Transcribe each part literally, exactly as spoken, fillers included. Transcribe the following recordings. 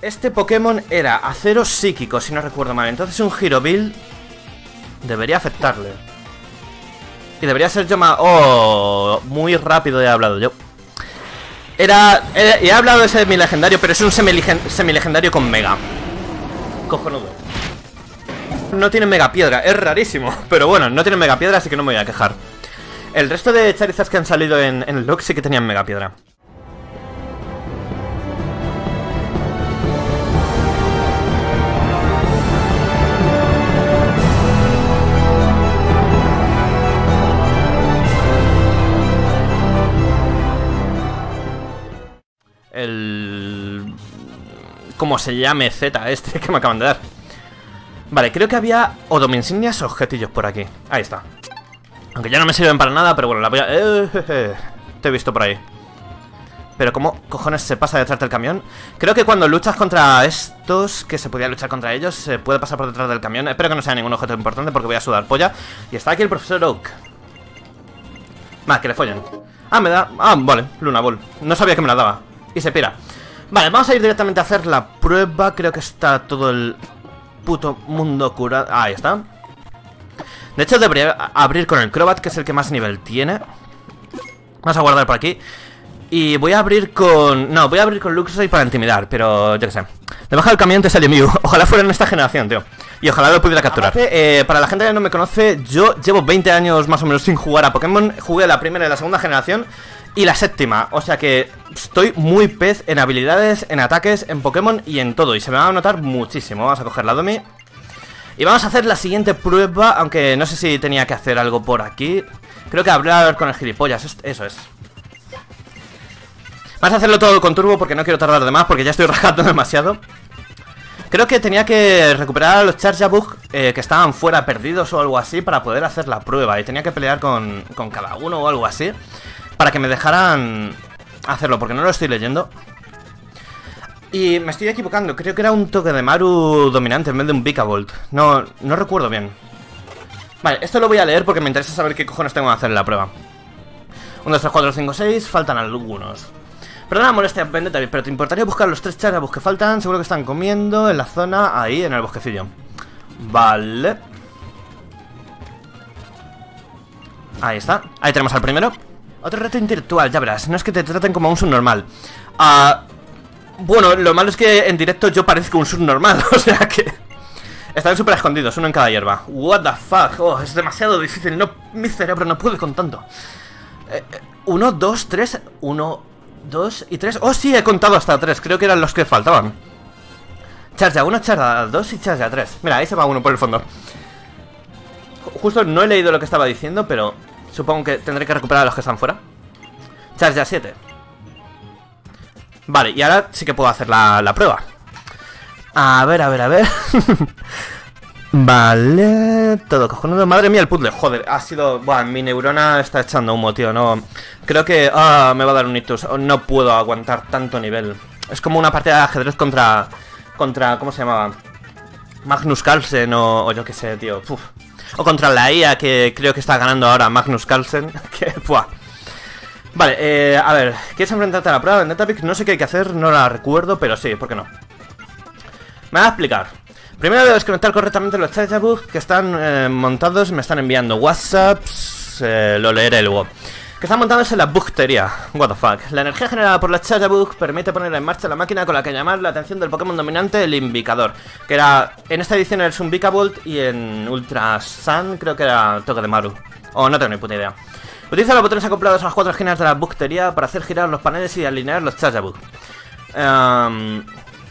Este Pokémon era acero psíquico, si no recuerdo mal. Entonces un Hero Build debería afectarle. Y debería ser yo más... Oh, muy rápido he hablado yo. Era... era he hablado de semi-legendario, pero es un semi-legendario con Mega. Cojonudo. No tiene Mega Piedra, es rarísimo. Pero bueno, no tiene Mega Piedra, así que no me voy a quejar. El resto de Charizards que han salido en, en el look sí que tenían Mega Piedra. El... ¿Cómo se llame Z este que me acaban de dar? Vale, creo que había Odominsignias o objetillos por aquí. Ahí está. Aunque ya no me sirven para nada, pero bueno, la voy a... Eh, eh, eh. Te he visto por ahí. Pero ¿cómo cojones se pasa detrás del camión? Creo que cuando luchas contra estos, que se podía luchar contra ellos, se puede pasar por detrás del camión. Espero que no sea ningún objeto importante porque voy a sudar polla. Y está aquí el profesor Oak. Más, que le follen. Ah, me da... Ah, vale, Luna Ball. No sabía que me la daba. Y se pira. Vale, vamos a ir directamente a hacer la prueba. Creo que está todo el puto mundo curado. Ah, ahí está. De hecho debería abrir con el Crobat, que es el que más nivel tiene. Vamos a guardar por aquí. Y voy a abrir con... No, voy a abrir con Luxray para intimidar, pero yo qué sé. Debajo del camión te sale Mew. Ojalá fuera en esta generación, tío. Y ojalá lo pudiera capturar. Aparte, eh, para la gente que no me conoce, yo llevo veinte años más o menos sin jugar a Pokémon. Jugué la primera y la segunda generación y la séptima, o sea que estoy muy pez en habilidades, en ataques, en Pokémon y en todo. Y se me va a notar muchísimo. Vamos a coger la Domi y vamos a hacer la siguiente prueba. Aunque no sé si tenía que hacer algo por aquí. Creo que hablar con el gilipollas, eso es. Vamos a hacerlo todo con turbo porque no quiero tardar de más, porque ya estoy rajando demasiado. Creo que tenía que recuperar a los Charjabug eh, que estaban fuera, perdidos o algo así, para poder hacer la prueba. Y tenía que pelear con, con cada uno o algo así, para que me dejaran hacerlo, porque no lo estoy leyendo. Y me estoy equivocando, creo que era un toque de Maru dominante en vez de un Vikavolt. No, no recuerdo bien. Vale, esto lo voy a leer porque me interesa saber qué cojones tengo que hacer en la prueba. uno, dos, tres, cuatro, cinco, seis, faltan algunos. Perdona la molestia, Vendetta, pero ¿te importaría buscar los tres Charjabug que faltan? Seguro que están comiendo en la zona, ahí, en el bosquecillo. Vale. Ahí está, ahí tenemos al primero. Otro reto intelectual, ya verás, no es que te traten como a un subnormal. Ah... Uh, bueno, lo malo es que en directo yo parezco un subnormal, o sea que... Están súper escondidos, uno en cada hierba. What the fuck, oh, es demasiado difícil, no, mi cerebro no puede con tanto. eh, Uno, dos, tres, uno, dos y tres. Oh sí, he contado hasta tres, creo que eran los que faltaban. Charja uno, Charja dos y Charja tres. Mira, ahí se va uno por el fondo. Justo no he leído lo que estaba diciendo, pero supongo que tendré que recuperar a los que están fuera. Charja siete. Vale, y ahora sí que puedo hacer la, la prueba. A ver, a ver, a ver. Vale, todo cojonudo. Madre mía, el puzzle, joder, ha sido... Buah, mi neurona está echando humo, tío, no... Creo que... Ah, me va a dar un ictus. No puedo aguantar tanto nivel. Es como una partida de ajedrez contra... Contra... ¿Cómo se llamaba? Magnus Carlsen o, o yo qué sé, tío. Uf. O contra la I A, que creo que está ganando ahora Magnus Carlsen. Que... Buah. Vale, eh, a ver, ¿quieres enfrentarte a la prueba de Netapic? No sé qué hay que hacer, no la recuerdo, pero sí, ¿por qué no? Me voy a explicar. Primero debo desconectar correctamente los Charjabug que están eh, montados, me están enviando WhatsApps, eh, lo leeré luego. Que están montados en la bugtería, what the fuck. La energía generada por los Charjabug permite poner en marcha la máquina con la que llamar la atención del Pokémon dominante, el Invicador. Que era, en esta edición es un Vikavolt y en Ultra Sun creo que era Toque de Maru. O no tengo ni puta idea. Utiliza los botones acoplados a las cuatro esquinas de la bugtería para hacer girar los paneles y alinear los Charjabug. Um...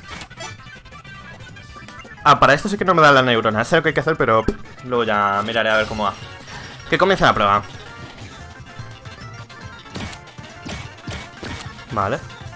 Ah, para esto sí que no me da la neurona. Sé lo que hay que hacer, pero luego ya miraré a ver cómo va. Que comience la prueba. Vale.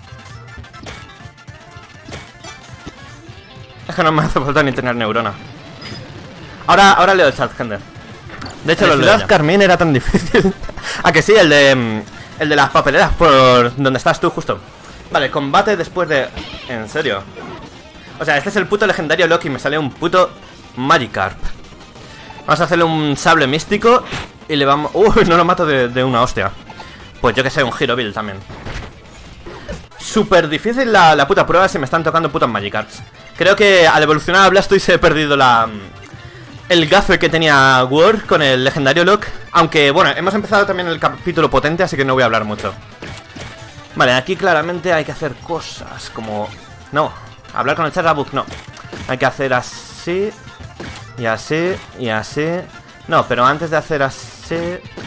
Es que no me hace falta ni tener neurona. Ahora, ahora leo el chat, gente. De hecho, el Ciudad Carmín era tan difícil. Ah, que sí, el de... El de las papeleras, por donde estás tú, justo. Vale, combate después de... En serio. O sea, este es el puto legendario Loki. Me sale un puto Magikarp. Vamos a hacerle un sable místico. Y le vamos... Uy, no lo mato de, de una hostia. Pues yo que sé, un Hero Build también. súper difícil la, la puta prueba si me están tocando putas Magikarps. Creo que al evolucionar a Blastoise he perdido la... el gaffe que tenía War con el legendario Lock. Aunque, bueno, hemos empezado también el capítulo potente, así que no voy a hablar mucho. Vale, aquí claramente hay que hacer cosas como... No, hablar con el Charjabug, no. Hay que hacer así, y así, y así. No, pero antes de hacer así...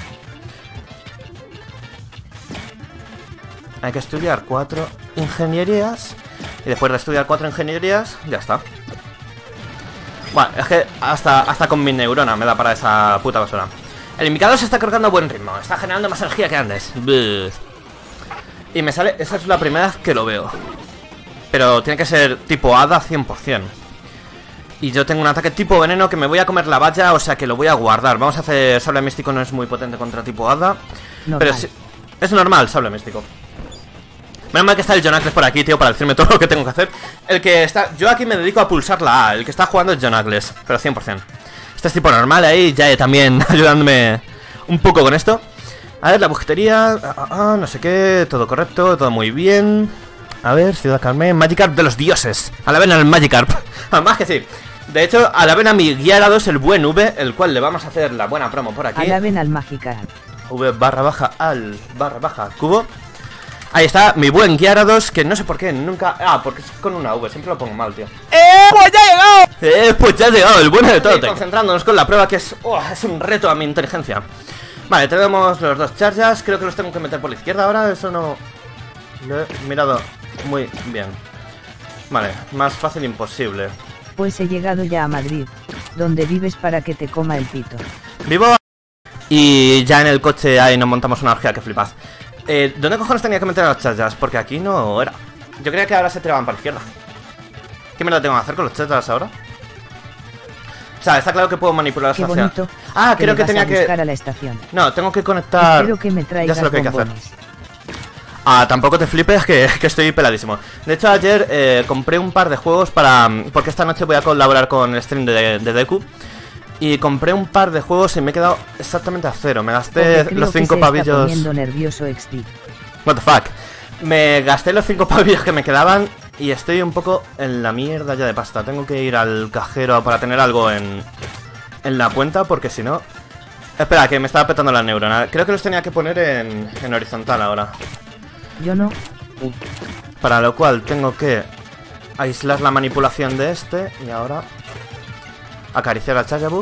hay que estudiar cuatro ingenierías. Y después de estudiar cuatro ingenierías, ya está. Bueno, es que hasta, hasta con mi neurona me da para esa puta basura. El indicador se está cargando a buen ritmo. Está generando más energía que antes. Buh. Y me sale... esa es la primera vez que lo veo. Pero tiene que ser tipo hada cien por cien. Y yo tengo un ataque tipo veneno que me voy a comer la valla, o sea que lo voy a guardar. Vamos a hacer... sable místico no es muy potente contra tipo hada. Normal. Pero sí, es normal, sable místico. Menos mal que está el Jonacles por aquí, tío, para decirme todo lo que tengo que hacer. El que está... yo aquí me dedico a pulsar la A. El que está jugando es Jonacles, pero cien por cien. Este es tipo normal ahí, ya también ayudándome un poco con esto. A ver, la bujetería... Ah, ah, no sé qué, todo correcto, todo muy bien. A ver, Ciudad Carmen, Magikarp de los dioses. Alaben al Magikarp. Además que sí. De hecho, alaben a mi Gyarados, el buen V, el cual le vamos a hacer la buena promo por aquí. Alaben al Magikarp. V barra baja al barra baja cubo. Ahí está, mi buen Gyarados, que no sé por qué, nunca... ah, porque es con una V, siempre lo pongo mal, tío. ¡Eh, pues ya ha llegado! ¡Eh, pues ya ha llegado, el bueno de todo! Sí, concentrándonos con la prueba, que es... oh, es un reto a mi inteligencia. Vale, tenemos los dos charjas, creo que los tengo que meter por la izquierda ahora, eso no... lo he mirado muy bien. Vale, más fácil imposible. Pues he llegado ya a Madrid, donde vives para que te coma el pito. Vivo... y ya en el coche ahí nos montamos una orgía que flipas. Eh, ¿dónde cojones tenía que meter a los charjas? Porque aquí no era. Yo creía que ahora se tiraban para la izquierda. ¿Qué me lo tengo que hacer con los charjas ahora? O sea, está claro que puedo manipular Qué esa bonito. Ah, creo que tenía que... a la estación. No, tengo que conectar... Espero que me traigas ya sé lo que hay que hacer. bombones. Ah, tampoco te flipes que, que estoy peladísimo. De hecho, ayer eh, compré un par de juegos para... porque esta noche voy a colaborar con el stream de, de Deku. Y compré un par de juegos y me he quedado exactamente a cero. Me gasté los cinco pavillos... nervioso X P. What the fuck. Me gasté los cinco pavillos que me quedaban y estoy un poco en la mierda ya de pasta. Tengo que ir al cajero para tener algo en, en la cuenta, porque si no... Espera, que me estaba petando la neurona. Creo que los tenía que poner en, en horizontal ahora. Yo no. Para lo cual tengo que aislar la manipulación de este. Y ahora acariciar al Charjabug.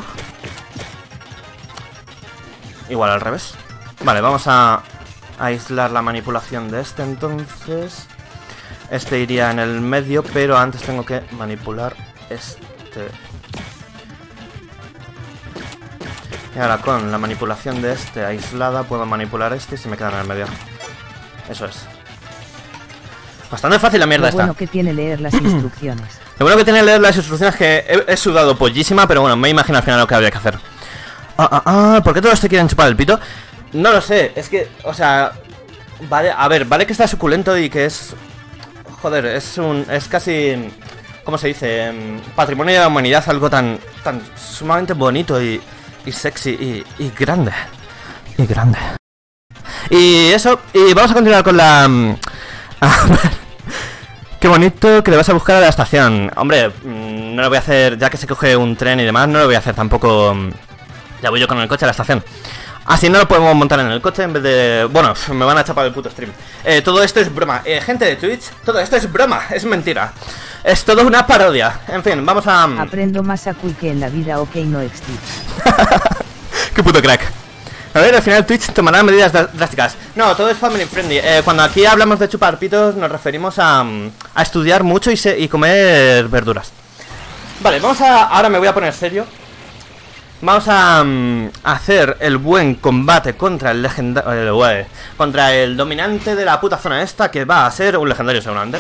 Igual al revés. Vale, vamos a aislar la manipulación de este entonces. Este iría en el medio, pero antes tengo que manipular este. Y ahora con la manipulación de este aislada puedo manipular este y se me queda en el medio. Eso es. Bastante fácil la mierda esta. Lo bueno que tiene leer las instrucciones. Lo bueno que tiene leer las instrucciones es que he, he sudado pollísima, pero bueno, me imagino al final lo que habría que hacer. Ah, ah, ah, ¿por qué todos te quieren chupar el pito? No lo sé, es que, o sea... Vale, a ver, vale que está suculento y que es... Joder, es un... es casi... ¿Cómo se dice? Patrimonio de la humanidad, algo tan... tan sumamente bonito y... y sexy y... y grande. Y grande. Y eso, y vamos a continuar con la... A ver... Qué bonito que le vas a buscar a la estación. Hombre, no lo voy a hacer, ya que se coge un tren y demás, no lo voy a hacer tampoco... Ya voy yo con el coche a la estación. Así no lo podemos montar en el coche en vez de... Bueno, me van a chapar el puto stream. eh, Todo esto es broma, eh, gente de Twitch. Todo esto es broma, es mentira. Es todo una parodia. En fin, vamos a... Aprendo más a cool que en la vida, ok, no existe. Qué puto crack. A ver, al final Twitch tomará medidas drásticas. No, todo es family friendly. eh, Cuando aquí hablamos de chupar pitos nos referimos a, a estudiar mucho y, se, y comer verduras. Vale, vamos a... Ahora me voy a poner serio. Vamos a um, hacer el buen combate contra el legendario... Eh, contra el dominante de la puta zona esta, que va a ser un legendario seguramente.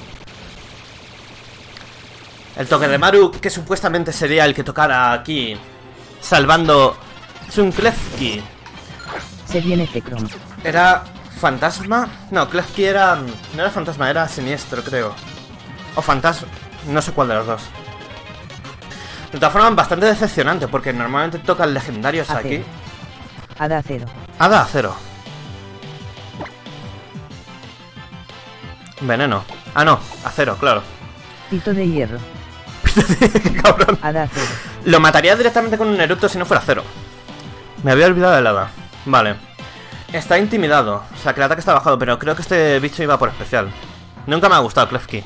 El Togedemaru, que supuestamente sería el que tocara aquí, salvando Tsunklefki. Se viene Zekrom. ¿Era fantasma? No, Klefki era... no era fantasma, era siniestro, creo. O fantasma... no sé cuál de los dos. De todas formas, bastante decepcionante, porque normalmente tocan legendarios Acero. aquí. Hada Acero. Hada Acero. Veneno. Ah, no, acero, claro. Pito de hierro. Qué cabrón. Hada acero. Lo mataría directamente con un eructo si no fuera acero. Me había olvidado del hada. Vale. Está intimidado. O sea, que el ataque está bajado, pero creo que este bicho iba por especial. Nunca me ha gustado Klefki.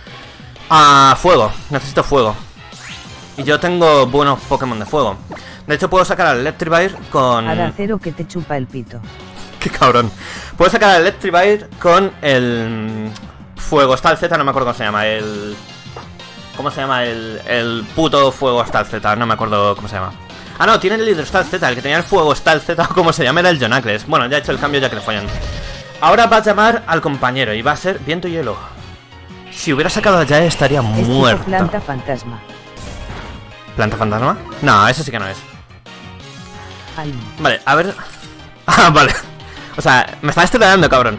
Ah, fuego. Necesito fuego. Y yo tengo buenos Pokémon de fuego. De hecho, puedo sacar al Electrivire con... Hada acero que te chupa el pito. Qué cabrón. Puedo sacar al Electrivire con el... Fuego Stal Z, no me acuerdo cómo se llama. El... ¿Cómo se llama? El, el puto Fuego Stal Z, no me acuerdo cómo se llama. Ah, no, tiene el Hidrostal Z, el que tenía el Fuego Stal Z, como se llama, era el Jonacles. Bueno, ya he hecho el cambio ya que le fallan. Ahora va a llamar al compañero y va a ser viento y hielo. Si hubiera sacado ya estaría Es tipo muerto. planta fantasma. ¿Planta fantasma? No, eso sí que no es. Ay, Vale, a ver... Ah, vale. O sea, me está estrenando, cabrón.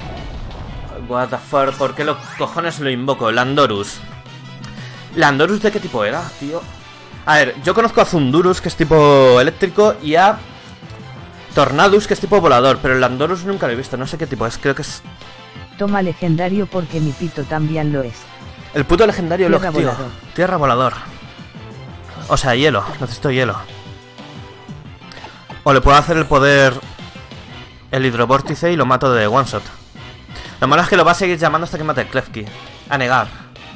What the fuck, ¿por qué los cojones lo invoco? Landorus. ¿Landorus de qué tipo era, tío? A ver, yo conozco a Zundurus, que es tipo eléctrico, y a Tornadus, que es tipo volador, pero el Landorus nunca lo he visto, no sé qué tipo es, creo que es... toma legendario porque mi pito también lo es. El puto legendario, Tierra loco, tío. volador. Tierra volador. O sea, hielo, necesito hielo. O le puedo hacer el poder... El hidrovórtice y lo mato de one shot. Lo malo es que lo va a seguir llamando hasta que mate el Klefki. A negar.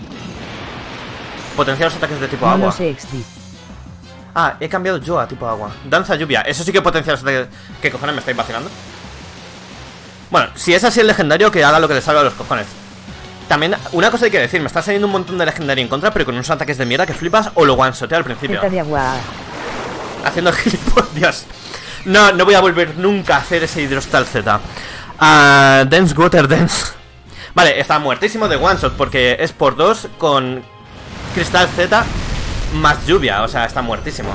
Potenciar los ataques de tipo No agua. lo sé, Exti. Ah, he cambiado yo a tipo agua. Danza lluvia. Eso sí que potencia los ataques. ¿Qué cojones me estáis vacilando? Bueno, si es así el legendario, que haga lo que le salga a los cojones. También, una cosa hay que decir, me está saliendo un montón de legendario en contra, pero con unos ataques de mierda que flipas o lo one-shotea al principio. Zeta de agua. Haciendo gilipollas. No, no voy a volver nunca a hacer ese Hidrostal Z. Ah, Dense Water Dance. Vale, está muertísimo de one shot porque es por dos con Cristal Z más lluvia. O sea, está muertísimo.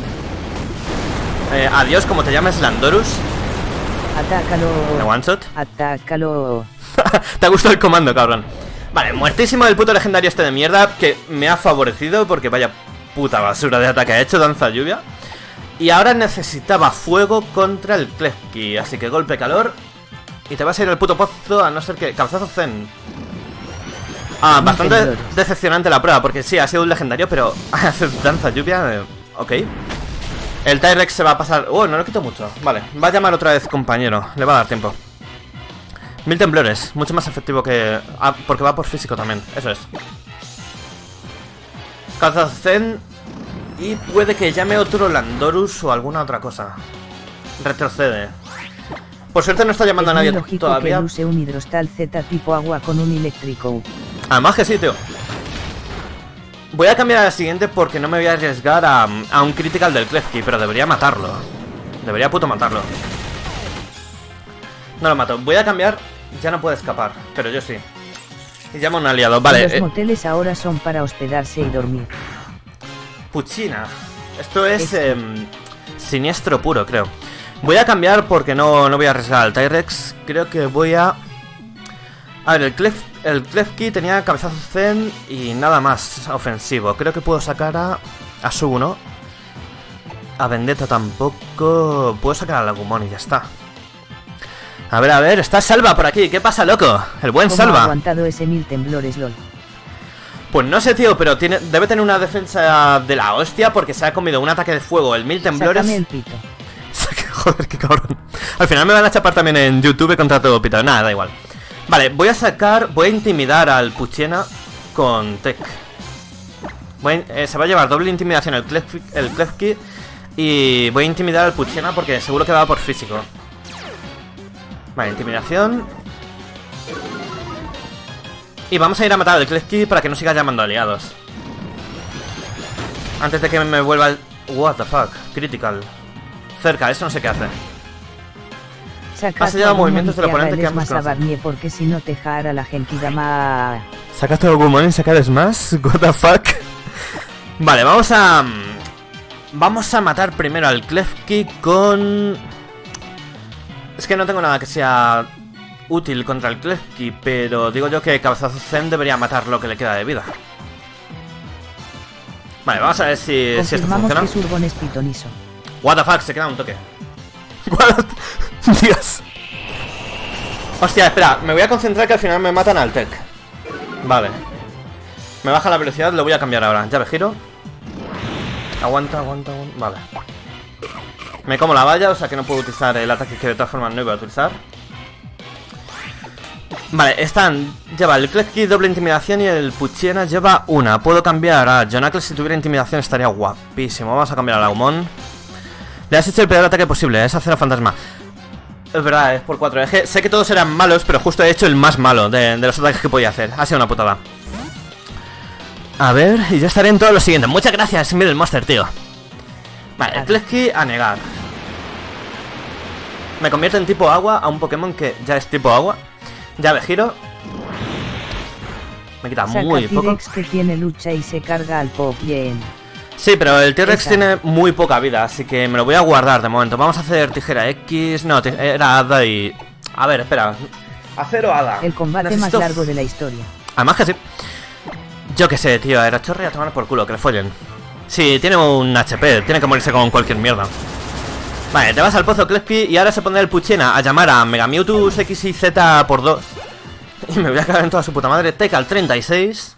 Eh, adiós, como te llamas, Landorus. Atácalo. ¿De one shot? Atácalo. Te ha gustado el comando, cabrón. Vale, muertísimo el puto legendario este de mierda, que me ha favorecido porque vaya puta basura de ataque ha hecho, danza lluvia. Y ahora necesitaba fuego contra el Klefki, así que golpe calor. Y te vas a ir al puto pozo, a no ser que... Cabezazo Zen. Ah, bastante decepcionante la prueba, porque sí, ha sido un legendario, pero... hacer danza lluvia, eh, ok. El Tyrex se va a pasar... Oh, no lo quito mucho. Vale, va a llamar otra vez compañero, le va a dar tiempo. Mil temblores, mucho más efectivo que... Ah, porque va por físico también, eso es. Cabezazo Zen. Y puede que llame otro Landorus o alguna otra cosa. Retrocede. Por suerte no está llamando Es a nadie muy lógico todavía. que use un Hidrostal Z tipo agua con un eléctrico. Además que sí, tío. Voy a cambiar a la siguiente porque no me voy a arriesgar a, a un critical del Klefki, pero debería matarlo. Debería puto matarlo. No lo mato. Voy a cambiar. Ya no puede escapar, pero yo sí. Y llamo a un aliado. Vale. Los eh, moteles ahora son para hospedarse y dormir. Puchina. Esto es eh, siniestro puro, creo. Voy a cambiar porque no, no voy a arriesgar al Tyrex. Creo que voy a... A ver, el, Clef, el Klefki tenía cabezazo Zen y nada más ofensivo. Creo que puedo sacar a... A Suguno. A Vendetta tampoco... Puedo sacar a Lagumon y ya está. A ver, a ver, está Salva por aquí. ¿Qué pasa, loco? El buen ¿Cómo Salva. ha aguantado ese mil temblores, lol? Pues no sé, tío, pero tiene, debe tener una defensa de la hostia porque se ha comido un ataque de fuego, el mil temblores. Sácame el pito. Joder, qué cabrón. Al final me van a chapar también en YouTube contra todo pito. Nada, da igual. Vale, voy a sacar, voy a intimidar al Puchena con Tech. Voy a, eh, se va a llevar doble intimidación el Klefki, el Klefki. Y voy a intimidar al Puchena porque seguro que va por físico. Vale, intimidación. Y vamos a ir a matar al Klefki para que no siga llamando aliados. Antes de que me vuelva el... What the fuck, critical. Cerca, eso no sé qué hace. Saca allá de movimientos del oponente que más ambos a Barnier porque si no te jara la gentidama. ¿Sacaste Agumon y sacares más? What the fuck. Vale, vamos a... Vamos a matar primero al Klefki con... Es que no tengo nada que sea útil contra el Klefki, pero digo yo que Cabezazo Zen debería matar lo que le queda de vida. Vale, vamos a ver si, si esto Confirmamos funciona. que Surgon es pitonizo. What the fuck, se queda un toque. What? Dios. Hostia, espera, me voy a concentrar que al final me matan al Tech. Vale. Me baja la velocidad, lo voy a cambiar ahora. Llave giro. Aguanta, aguanta, aguanta. Vale. Me como la valla, o sea que no puedo utilizar el ataque que de todas formas no iba a utilizar. Vale, están... Lleva el Klefki doble intimidación y el Puchena lleva una. Puedo cambiar a Jonakles, si tuviera intimidación estaría guapísimo. Vamos a cambiar a Agumon. Le has hecho el peor ataque posible, es acero fantasma. Es verdad, es por cuatro. Es que sé que todos eran malos, pero justo he hecho el más malo de, de los ataques que podía hacer. Ha sido una putada. A ver, y ya estaré en todo lo siguiente. Muchas gracias, Middle Monster, tío. Vale, el Klefki a negar. Me convierto en tipo agua a un Pokémon que ya es tipo agua. Llave giro. Me quita muy Saca poco. T-Rex que tiene lucha y se carga al pop bien. Sí, pero el T-Rex Esa. tiene muy poca vida, así que me lo voy a guardar de momento. Vamos a hacer tijera X. No, ti- era Hada y... A ver, espera. Acero Hada. El combate Necesito- más largo de la historia. Además que sí. Yo qué sé, tío. Era chorre a tomar por culo, que le follen. Sí, tiene un H P. Tiene que morirse con cualquier mierda. Vale, te vas al pozo, Klefki, y ahora se pondrá el Puchena a llamar a Mega Mewtwo X y Z por dos. Y me voy a cagar en toda su puta madre. Teca al treinta y seis.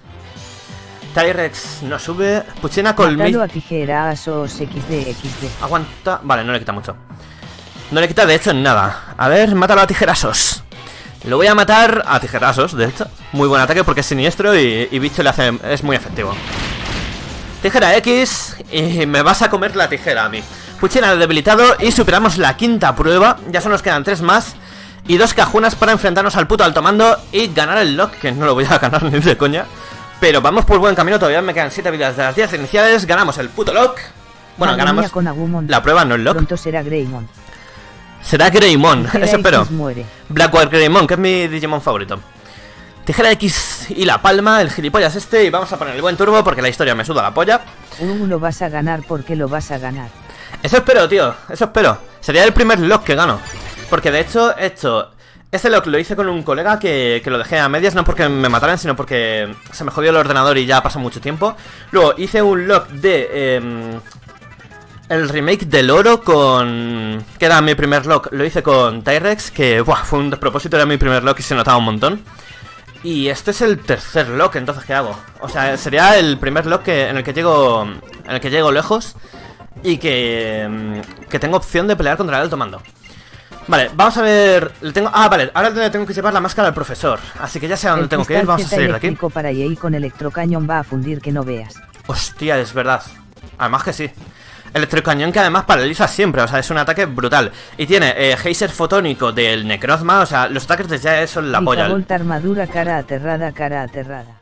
Tyrex no sube. Puchena con Mátalo a tijerazos equis de equis de. Aguanta. Vale, no le quita mucho. No le quita de hecho nada. A ver, mátalo a tijerazos. Lo voy a matar a tijerazos, de hecho. Muy buen ataque porque es siniestro y, y bicho le hace... Es muy efectivo. Tijera X. Y me vas a comer la tijera a mí. Puchena debilitado y superamos la quinta prueba. Ya solo nos quedan tres más. Y dos cajunas para enfrentarnos al puto alto mando y ganar el lock, que no lo voy a ganar ni de coña. Pero vamos por buen camino, todavía me quedan siete vidas de las diez iniciales. Ganamos el puto lock. Bueno, Madre ganamos mía, con Agumon. la prueba, no el lock. Pronto será Greymon. Será Greymon, Tijera eso espero. X muere. Blackwater Greymon, que es mi Digimon favorito. Tijera X y la palma, el gilipollas este. Y vamos a poner el buen turbo porque la historia me suda la polla. Uh, lo vas a ganar porque lo vas a ganar. Eso espero, tío, eso espero. Sería el primer lock que gano. Porque de hecho, he hecho... Este lock lo hice con un colega que, que lo dejé a medias, no porque me mataran, sino porque se me jodió el ordenador y ya pasó mucho tiempo. Luego hice un lock de... Eh, el remake del oro con... Que era mi primer lock, lo hice con Tyrex, que buah, fue un despropósito, era mi primer lock y se notaba un montón. Y este es el tercer lock, entonces ¿qué hago? O sea, sería el primer lock que, en el que llego en el que llego lejos y que, que tengo opción de pelear contra el alto mando. Vale, vamos a ver... le tengo, ah, vale, ahora le tengo que llevar la máscara al profesor. Así que ya sé a dónde El tengo que ir, cristal vamos a Z salir de aquí. eléctrico para Yei con electrocañón va a fundir que no veas. Hostia, es verdad. Además que sí. Electrocañón que además paraliza siempre, o sea, es un ataque brutal. Y tiene eh, geyser fotónico del Necrozma, o sea, los ataques de ya son la polla. Volta armadura cara aterrada, cara aterrada.